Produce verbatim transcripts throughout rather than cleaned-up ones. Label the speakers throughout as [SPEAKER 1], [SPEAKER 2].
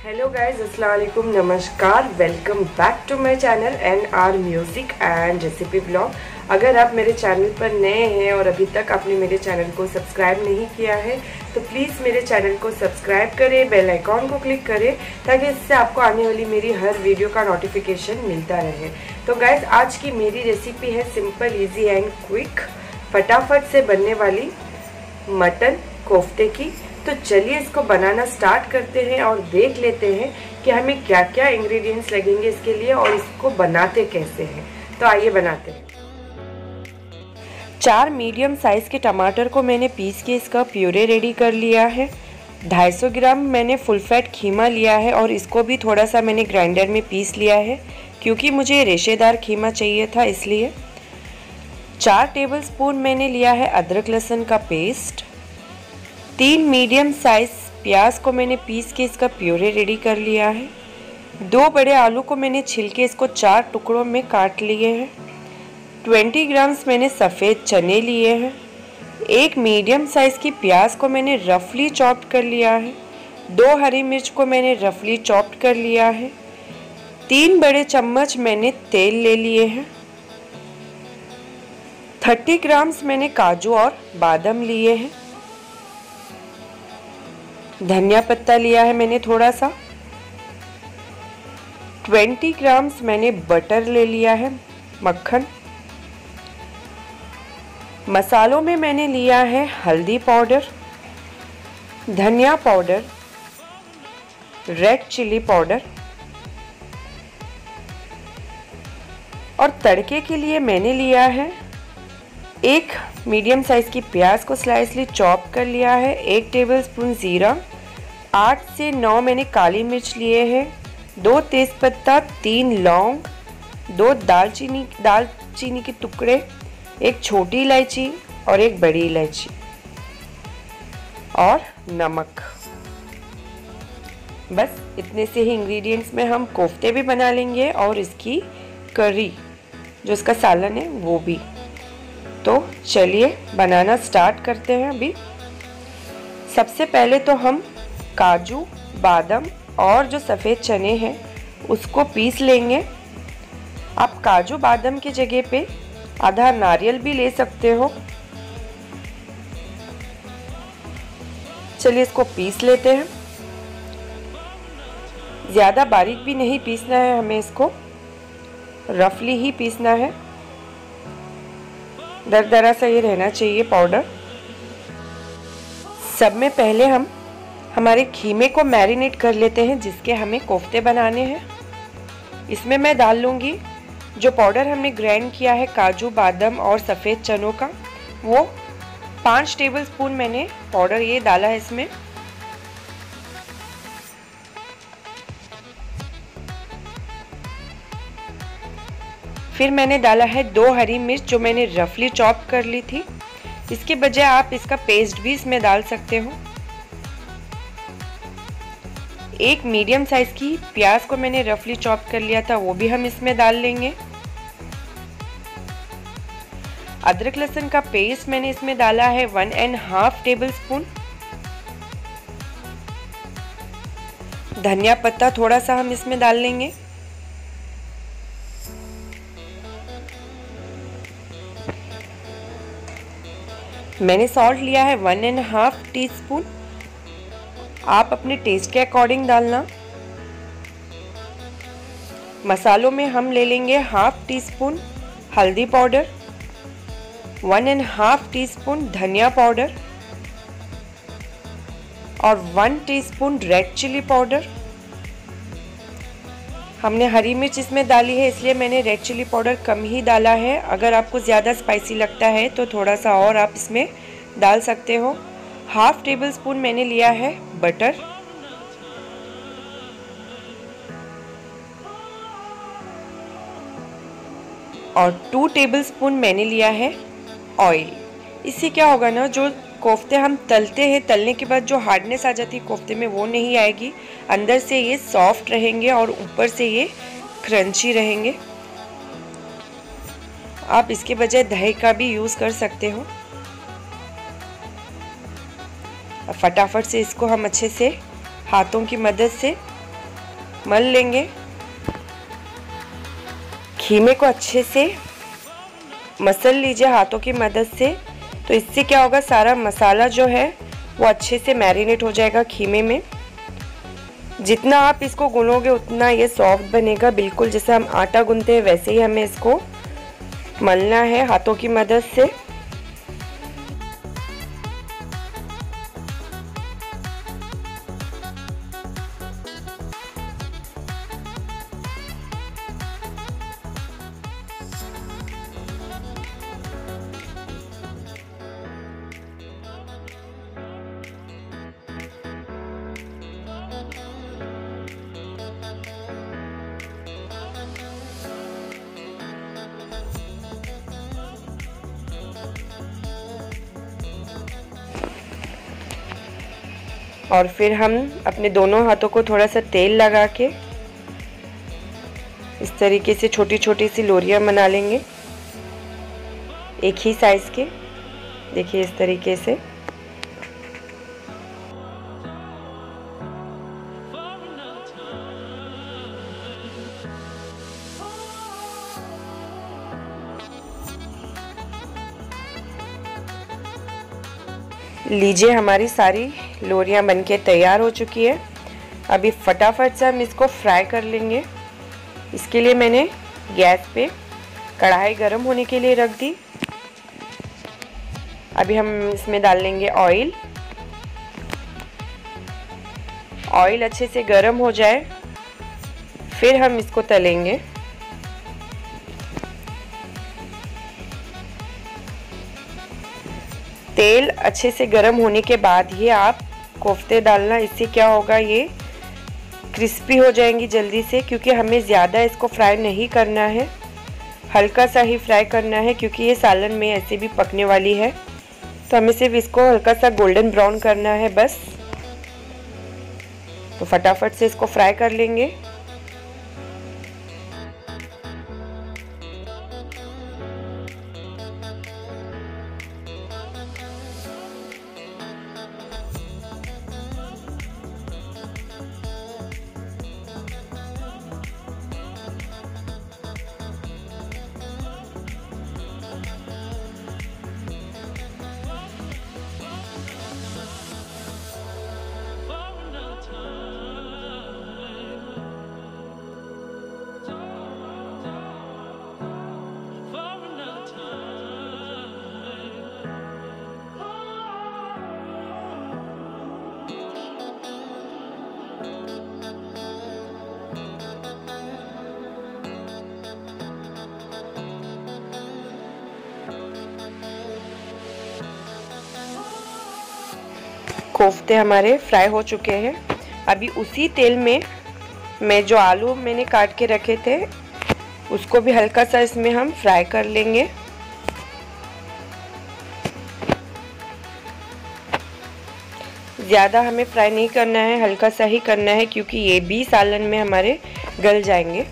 [SPEAKER 1] Hello guys, अस्सलाम वालेकुम, नमस्कार। Welcome back to my channel N R music and recipe blog. अगर आप मेरे चैनल पर नए हैं और अभी तक आपने मेरे चैनल को सब्सक्राइब नहीं किया है तो प्लीज़ मेरे चैनल को सब्सक्राइब करें, बेल आइकॉन को क्लिक करें ताकि इससे आपको आने वाली मेरी हर वीडियो का नोटिफिकेशन मिलता रहे। तो गाइज, आज की मेरी रेसिपी है सिंपल, ईजी एंड क्विक, फटाफट से बनने वाली मटन कोफ्ते की। तो चलिए इसको बनाना स्टार्ट करते हैं और देख लेते हैं कि हमें क्या क्या इंग्रेडिएंट्स लगेंगे इसके लिए और इसको बनाते कैसे हैं। तो आइए बनाते हैं। चार मीडियम साइज़ के टमाटर को मैंने पीस के इसका प्यूरे रेडी कर लिया है। दो सौ पचास ग्राम मैंने फुल फैट खीमा लिया है और इसको भी थोड़ा सा मैंने ग्राइंडर में पीस लिया है क्योंकि मुझे रेशेदार खीमा चाहिए था इसलिए। चार टेबलस्पून मैंने लिया है अदरक लहसुन का पेस्ट। तीन मीडियम साइज प्याज को मैंने पीस के इसका प्यूरे रेडी कर लिया है। दो बड़े आलू को मैंने छिल के इसको चार टुकड़ों में काट लिए हैं। बीस ग्राम्स मैंने सफ़ेद चने लिए हैं। एक मीडियम साइज़ की प्याज को मैंने रफली चॉप्ड कर लिया है। दो हरी मिर्च को मैंने रफली चॉप्ड कर लिया है। तीन बड़े चम्मच मैंने तेल ले लिए हैं। तीस ग्राम्स मैंने काजू और बादाम लिए हैं। धनिया पत्ता लिया है मैंने थोड़ा सा। बीस ग्राम्स मैंने बटर ले लिया है, मक्खन। मसालों में मैंने लिया है हल्दी पाउडर, धनिया पाउडर, रेड चिली पाउडर और तड़के के लिए मैंने लिया है एक मीडियम साइज़ की प्याज को स्लाइसली चॉप कर लिया है। एक टेबलस्पून ज़ीरा, आठ से नौ मैंने काली मिर्च लिए हैं। दो तेज़पत्ता, तीन लौंग, दो दालचीनी दालचीनी के टुकड़े, एक छोटी इलायची और एक बड़ी इलायची और नमक। बस इतने से ही इंग्रेडिएंट्स में हम कोफ्ते भी बना लेंगे और इसकी करी जो इसका सालन है वो भी। तो चलिए बनाना स्टार्ट करते हैं। अभी सबसे पहले तो हम काजू, बादाम और जो सफ़ेद चने हैं उसको पीस लेंगे। आप काजू बादाम की जगह पे आधा नारियल भी ले सकते हो। चलिए इसको पीस लेते हैं। ज़्यादा बारीक भी नहीं पीसना है हमें, इसको रफली ही पीसना है। दरदरा सा ये रहना चाहिए पाउडर। सब में पहले हम हमारे खीमे को मैरिनेट कर लेते हैं जिसके हमें कोफ्ते बनाने हैं। इसमें मैं डाल लूँगी जो पाउडर हमने ग्राइंड किया है काजू, बादाम और सफ़ेद चनों का, वो पाँच टेबलस्पून मैंने पाउडर ये डाला है इसमें। फिर मैंने डाला है दो हरी मिर्च जो मैंने रफली चॉप कर ली थी। इसके बजाय आप इसका पेस्ट भी इसमें डाल सकते हो। एक मीडियम साइज की प्याज को मैंने रफली चॉप कर लिया था, वो भी हम इसमें डाल लेंगे। अदरक लहसुन का पेस्ट मैंने इसमें डाला है one and half tablespoon. धनिया पत्ता थोड़ा सा हम इसमें डाल लेंगे। मैंने सॉल्ट लिया है one and half teaspoon. आप अपने टेस्ट के अकॉर्डिंग डालना। मसालों में हम ले लेंगे हाफ टी स्पून हल्दी powder, one and half teaspoon धनिया पाउडर और one teaspoon red chili powder. हमने हरी मिर्च इसमें डाली है इसलिए मैंने रेड चिली पाउडर कम ही डाला है। अगर आपको ज़्यादा स्पाइसी लगता है तो थोड़ा सा और आप इसमें डाल सकते हो। हाफ टेबल स्पून मैंने लिया है बटर और टू टेबलस्पून मैंने लिया है ऑयल। इससे क्या होगा ना, जो कोफ्ते हम तलते हैं, तलने के बाद जो हार्डनेस आ जाती है कोफ्ते में वो नहीं आएगी। अंदर से ये सॉफ्ट रहेंगे और ऊपर से ये क्रंची रहेंगे। आप इसके बजाय दही का भी यूज़ कर सकते हो। फटाफट से इसको हम अच्छे से हाथों की मदद से मल लेंगे। खीमे को अच्छे से मसल लीजिए हाथों की मदद से। तो इससे क्या होगा, सारा मसाला जो है वो अच्छे से मैरिनेट हो जाएगा खीमे में। जितना आप इसको गूंदोगे उतना ये सॉफ्ट बनेगा, बिल्कुल जैसे हम आटा गूंदते हैं वैसे ही हमें इसको मलना है हाथों की मदद से। और फिर हम अपने दोनों हाथों को थोड़ा सा तेल लगा के इस तरीके से छोटी छोटी सी लोरियां बना लेंगे, एक ही साइज के। देखिए इस तरीके से। लीजिए हमारी सारी लोरियां बनके तैयार हो चुकी है। अभी फटाफट से हम इसको फ्राई कर लेंगे। इसके लिए मैंने गैस पे कढ़ाई गरम होने के लिए रख दी। अभी हम इसमें डाल लेंगे ऑयल। ऑयल अच्छे से गरम हो जाए फिर हम इसको तलेंगे। तेल अच्छे से गर्म होने के बाद ही आप कोफ्ते डालना। इससे क्या होगा, ये क्रिस्पी हो जाएंगी जल्दी से, क्योंकि हमें ज़्यादा इसको फ्राई नहीं करना है, हल्का सा ही फ्राई करना है, क्योंकि ये सालन में ऐसे भी पकने वाली है। तो हमें सिर्फ इसको हल्का सा गोल्डन ब्राउन करना है बस। तो फटाफट से इसको फ्राई कर लेंगे। कोफ्ते हमारे फ्राई हो चुके हैं। अभी उसी तेल में मैं जो आलू मैंने काट के रखे थे उसको भी हल्का सा इसमें हम फ्राई कर लेंगे। ज़्यादा हमें फ्राई नहीं करना है, हल्का सा ही करना है, क्योंकि ये भी सालन में हमारे गल जाएंगे।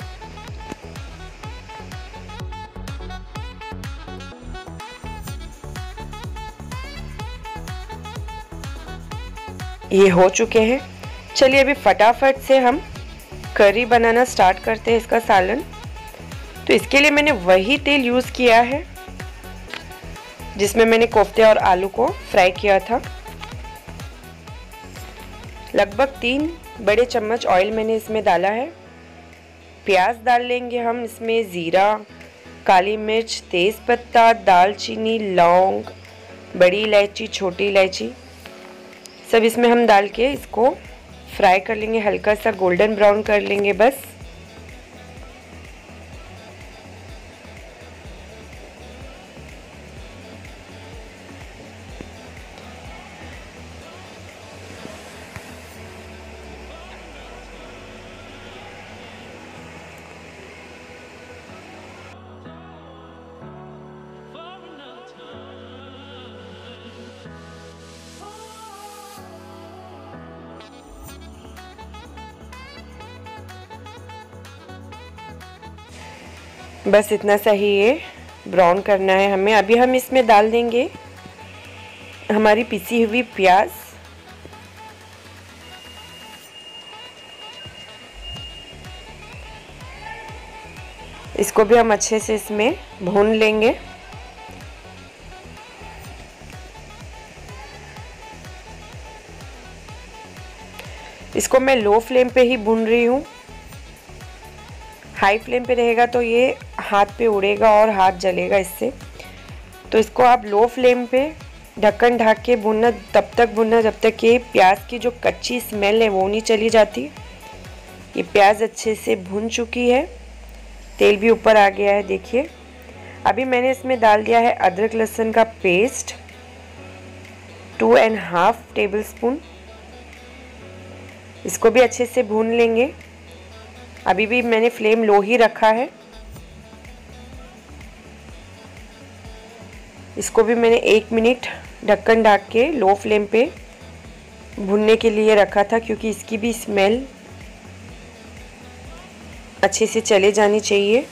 [SPEAKER 1] ये हो चुके हैं। चलिए अभी फटाफट से हम करी बनाना स्टार्ट करते हैं इसका सालन। तो इसके लिए मैंने वही तेल यूज़ किया है जिसमें मैंने कोफ्ते और आलू को फ्राई किया था। लगभग तीन बड़े चम्मच ऑयल मैंने इसमें डाला है। प्याज डाल लेंगे हम इसमें, ज़ीरा, काली मिर्च, तेज़पत्ता, दालचीनी, लौंग, बड़ी इलायची, छोटी इलायची, सब इसमें हम डाल के इसको फ्राई कर लेंगे, हल्का सा गोल्डन ब्राउन कर लेंगे बस। बस इतना सा ही ये ब्राउन करना है हमें। अभी हम इसमें डाल देंगे हमारी पिसी हुई प्याज। इसको भी हम अच्छे से इसमें भून लेंगे। इसको मैं लो फ्लेम पे ही भून रही हूँ। हाई फ्लेम पे रहेगा तो ये हाथ पे उड़ेगा और हाथ जलेगा इससे। तो इसको आप लो फ्लेम पे ढक्कन ढक के भूनना, तब तक भूनना जब तक ये प्याज की जो कच्ची स्मेल है वो नहीं चली जाती। ये प्याज अच्छे से भून चुकी है, तेल भी ऊपर आ गया है, देखिए। अभी मैंने इसमें डाल दिया है अदरक लहसुन का paste, two and half tablespoon. इसको भी अच्छे से भून लेंगे। अभी भी मैंने फ्लेम लो ही रखा है। इसको भी मैंने एक मिनट ढक्कन ढक के लो फ्लेम पे भूनने के लिए रखा था, क्योंकि इसकी भी स्मेल अच्छे से चले जानी चाहिए।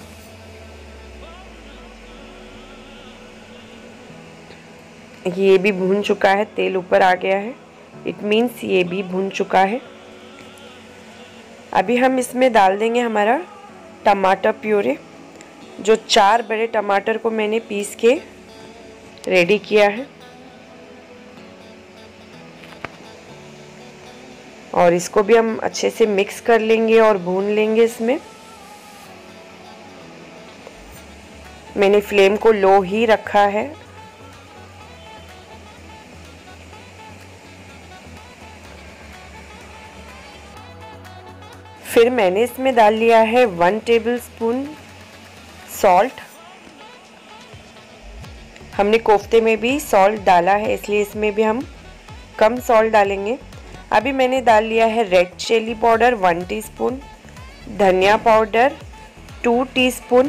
[SPEAKER 1] ये भी भून चुका है, तेल ऊपर आ गया है, इट मीन्स ये भी भून चुका है। अभी हम इसमें डाल देंगे हमारा टमाटर प्यूरे। जो चार बड़े टमाटर को मैंने पीस के रेडी किया है, और इसको भी हम अच्छे से मिक्स कर लेंगे और भून लेंगे। इसमें मैंने फ्लेम को लो ही रखा है। फिर मैंने इसमें डाल लिया है वन टेबल स्पून सॉल्ट। हमने कोफ्ते में भी सॉल्ट डाला है, इसलिए इसमें भी हम कम सॉल्ट डालेंगे। अभी मैंने डाल लिया है red chili powder one teaspoon, धनिया powder two teaspoon,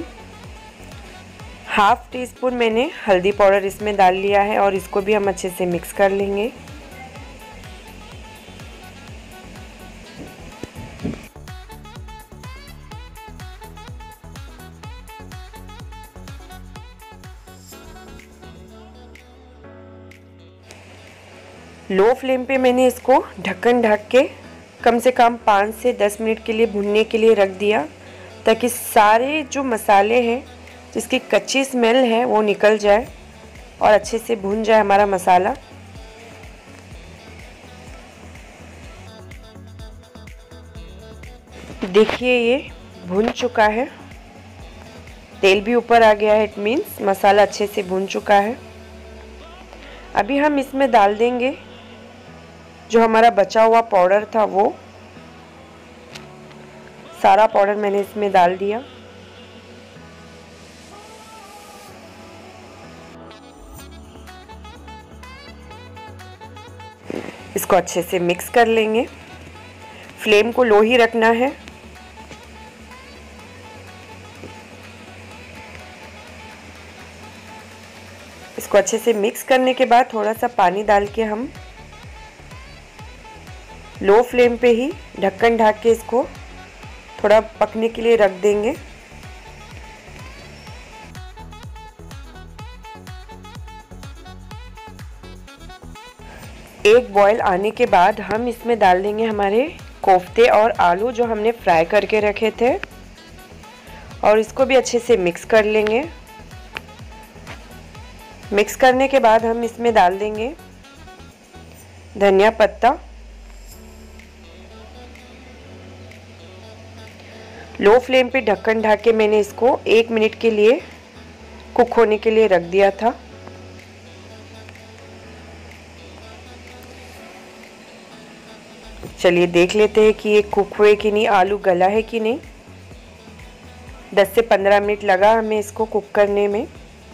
[SPEAKER 1] half teaspoon मैंने हल्दी पाउडर इसमें डाल लिया है, और इसको भी हम अच्छे से मिक्स कर लेंगे। लो फ्लेम पे मैंने इसको ढक्कन ढक के कम से कम पाँच से दस मिनट के लिए भुनने के लिए रख दिया, ताकि सारे जो मसाले हैं जिसकी कच्ची स्मेल है वो निकल जाए और अच्छे से भुन जाए हमारा मसाला। देखिए ये भुन चुका है, तेल भी ऊपर आ गया है, इट मीन्स मसाला अच्छे से भुन चुका है। अभी हम इसमें डाल देंगे जो हमारा बचा हुआ पाउडर था, वो सारा पाउडर मैंने इसमें डाल दिया। इसको अच्छे से मिक्स कर लेंगे। फ्लेम को लो ही रखना है। इसको अच्छे से मिक्स करने के बाद थोड़ा सा पानी डाल के हम लो फ्लेम पे ही ढक्कन ढक के इसको थोड़ा पकने के लिए रख देंगे। एक बॉईल आने के बाद हम इसमें डाल देंगे हमारे कोफ्ते और आलू जो हमने फ्राई करके रखे थे, और इसको भी अच्छे से मिक्स कर लेंगे। मिक्स करने के बाद हम इसमें डाल देंगे धनिया पत्ता। लो फ्लेम पे ढक्कन ढक के मैंने इसको एक मिनट के लिए कुक होने के लिए रख दिया था। चलिए देख लेते हैं कि ये कुक हुए कि नहीं, आलू गला है कि नहीं। दस से पंद्रह मिनट लगा हमें इसको कुक करने में।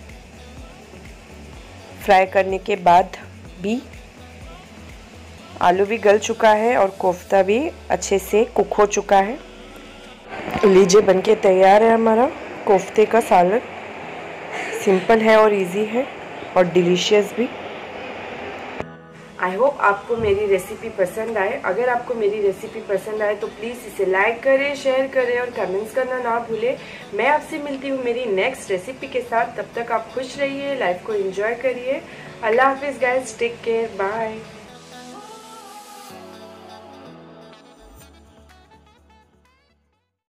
[SPEAKER 1] फ्राई करने के बाद भी आलू भी गल चुका है और कोफ्ता भी अच्छे से कुक हो चुका है। लीजिए बनके तैयार है हमारा कोफ्ते का सालन। सिंपल है और इजी है और डिलीशियस भी। आई होप आपको मेरी रेसिपी पसंद आए। अगर आपको मेरी रेसिपी पसंद आए तो प्लीज़ इसे लाइक करें, शेयर करें और कमेंट्स करना ना भूलें। मैं आपसे मिलती हूँ मेरी नेक्स्ट रेसिपी के साथ। तब तक आप खुश रहिए, लाइफ को एंजॉय करिए। अल्लाह हाफिज़ गाइस, टेक केयर, बाय।